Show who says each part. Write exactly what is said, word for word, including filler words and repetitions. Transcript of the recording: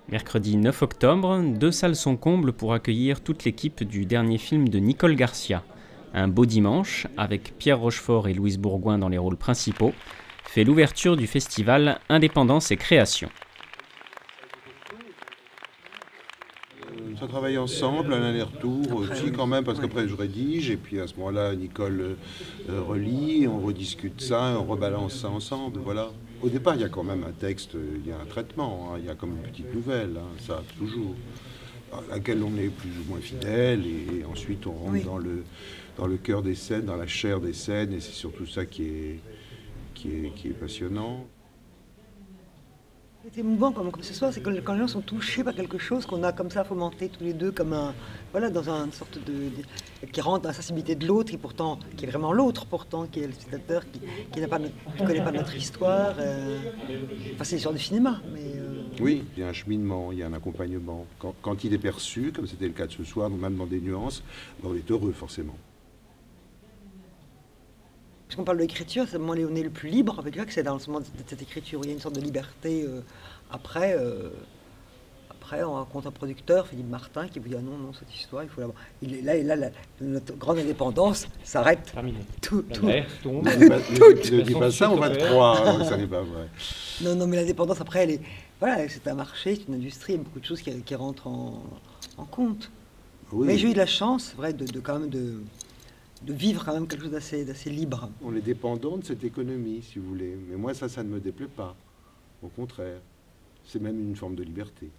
Speaker 1: Mercredi neuf octobre, deux salles sont combles pour accueillir toute l'équipe du dernier film de Nicole Garcia. Un beau dimanche, avec Pierre Rochefort et Louise Bourgoin dans les rôles principaux, fait l'ouverture du festival Indépendance et Création.
Speaker 2: Ça travaille ensemble, un aller-retour aussi oui. quand même, parce qu'après je rédige, et puis à ce moment-là, Nicole euh, relit, on rediscute ça, on rebalance ça ensemble, voilà. Au départ, il y a quand même un texte, il y a un traitement, hein, il y a comme une petite nouvelle, hein, ça, toujours, à laquelle on est plus ou moins fidèle, et, et ensuite on rentre oui. dans, le, dans le cœur des scènes, dans la chair des scènes, et c'est surtout ça qui est, qui est, qui est passionnant.
Speaker 3: C'est émouvant comme, comme ce soir, c'est quand, quand les gens sont touchés par quelque chose qu'on a comme ça fomenté tous les deux, comme un, voilà, dans une sorte de, de qui rentre dans la sensibilité de l'autre, qui pourtant, qui est vraiment l'autre pourtant, qui est le spectateur, qui, qui n'a pas, notre, qui connaît pas notre histoire. Euh, enfin, c'est l'histoire du cinéma, mais. Euh...
Speaker 2: Oui, il y a un cheminement, il y a un accompagnement. Quand, quand il est perçu, comme c'était le cas de ce soir, même dans des nuances, on est heureux forcément.
Speaker 3: Puisqu'on parle de l'écriture, c'est le moment où on est le plus libre, avec que c'est dans ce moment de cette écriture où il y a une sorte de liberté. Euh, après, euh, après, on rencontre un producteur, Philippe Martin, qui vous dit ah non, non, cette histoire, il faut l'avoir. Il est là, et là, la, notre grande indépendance s'arrête.
Speaker 1: Terminé.
Speaker 3: Tout,
Speaker 1: la
Speaker 3: tout.
Speaker 1: Mer tombe.
Speaker 2: Ne dis pas ça, on va te croire. Ça n'est pas vrai.
Speaker 3: Non, non, mais l'indépendance, après, elle est, voilà, c'est un marché, c'est une industrie, il y a beaucoup de choses qui, qui rentrent en, en compte. Oui. Mais j'ai eu de la chance, vrai, de, de quand même de. de vivre quand même quelque chose d'assez, d'assez libre.
Speaker 2: On est dépendant de cette économie, si vous voulez. Mais moi, ça, ça ne me déplaît pas. Au contraire, c'est même une forme de liberté.